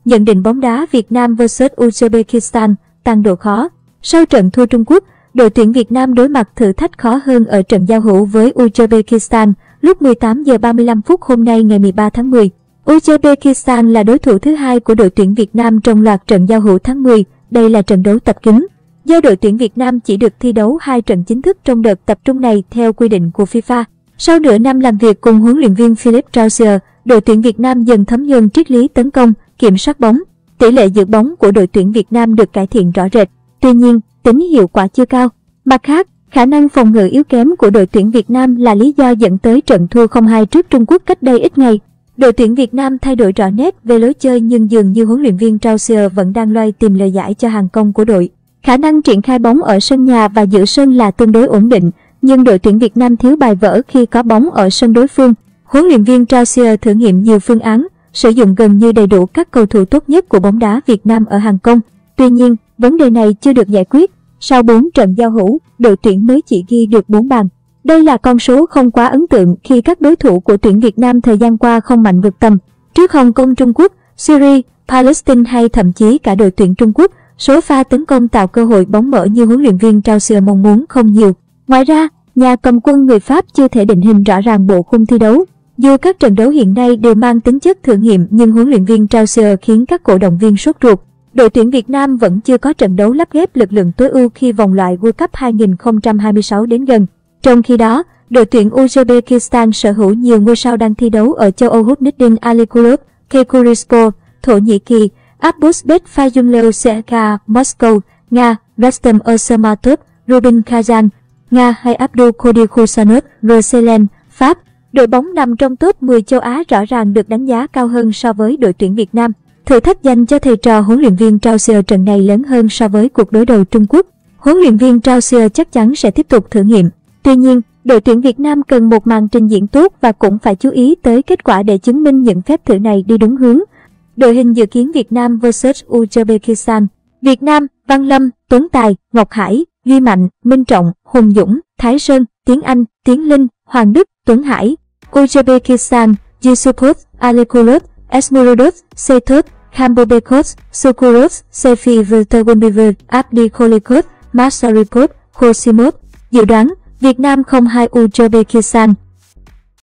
Nhận định bóng đá Việt Nam vs Uzbekistan tăng độ khó. Sau trận thua Trung Quốc, đội tuyển Việt Nam đối mặt thử thách khó hơn ở trận giao hữu với Uzbekistan lúc 18 giờ 35 phút hôm nay ngày 13 tháng 10. Uzbekistan là đối thủ thứ hai của đội tuyển Việt Nam trong loạt trận giao hữu tháng 10. Đây là trận đấu tập kín. Do đội tuyển Việt Nam chỉ được thi đấu 2 trận chính thức trong đợt tập trung này theo quy định của FIFA. Sau nửa năm làm việc cùng huấn luyện viên Philippe Troussier, đội tuyển Việt Nam dần thấm nhuần triết lý tấn công, kiểm soát bóng. Tỷ lệ giữ bóng của đội tuyển Việt Nam được cải thiện rõ rệt. Tuy nhiên, tính hiệu quả chưa cao. Mặt khác, khả năng phòng ngự yếu kém của đội tuyển Việt Nam là lý do dẫn tới trận thua 0-2 trước Trung Quốc cách đây ít ngày. Đội tuyển Việt Nam thay đổi rõ nét về lối chơi nhưng dường như huấn luyện viên Troussier vẫn đang loay tìm lời giải cho hàng công của đội. Khả năng triển khai bóng ở sân nhà và giữa sân là tương đối ổn định, nhưng đội tuyển Việt Nam thiếu bài vở khi có bóng ở sân đối phương. Huấn luyện viên Troussier thử nghiệm nhiều phương án, sử dụng gần như đầy đủ các cầu thủ tốt nhất của bóng đá Việt Nam ở hàng công. Tuy nhiên, vấn đề này chưa được giải quyết. Sau 4 trận giao hữu, đội tuyển mới chỉ ghi được 4 bàn. Đây là con số không quá ấn tượng khi các đối thủ của tuyển Việt Nam thời gian qua không mạnh vượt tầm. Trước Hồng Kông, Trung Quốc, Syria, Palestine hay thậm chí cả đội tuyển Trung Quốc, số pha tấn công tạo cơ hội bóng mở như huấn luyện viên Troussier mong muốn không nhiều. Ngoài ra, nhà cầm quân người Pháp chưa thể định hình rõ ràng bộ khung thi đấu. Dù các trận đấu hiện nay đều mang tính chất thử nghiệm nhưng huấn luyện viên Troussier khiến các cổ động viên sốt ruột. Đội tuyển Việt Nam vẫn chưa có trận đấu lắp ghép lực lượng tối ưu khi vòng loại World Cup 2026 đến gần. Trong khi đó, đội tuyển Uzbekistan sở hữu nhiều ngôi sao đang thi đấu ở châu Âu: Husniddin Alikulov, Kekulispor, Thổ Nhĩ Kỳ, Abbasbek Fayumleu CSKA Moscow, Nga, Rustem Ersamatov, Rubin Kazan, Nga hay Abdul Qadir Khursanov, Rosselen, Pháp. Đội bóng nằm trong top 10 châu Á rõ ràng được đánh giá cao hơn so với đội tuyển Việt Nam. Thử thách dành cho thầy trò huấn luyện viên Troussier trận này lớn hơn so với cuộc đối đầu Trung Quốc. Huấn luyện viên Troussier chắc chắn sẽ tiếp tục thử nghiệm. Tuy nhiên, đội tuyển Việt Nam cần một màn trình diễn tốt và cũng phải chú ý tới kết quả để chứng minh những phép thử này đi đúng hướng. Đội hình dự kiến Việt Nam vs Uzbekistan. Việt Nam: Văn Lâm, Tuấn Tài, Ngọc Hải, Duy Mạnh, Minh Trọng, Hùng Dũng, Thái Sơn, Tiến Anh, Tiến Linh, Hoàng Đức, Tuấn Hải. Uzbekistan: Yusupov, Alikulov, Esmurodov, Setov, Khambobekov, Sukurov, Sefi Vtergonbiver, Abdi Kolikov, Masaripov, Khosimov. Dự đoán: Việt Nam 0-2 Uzbekistan.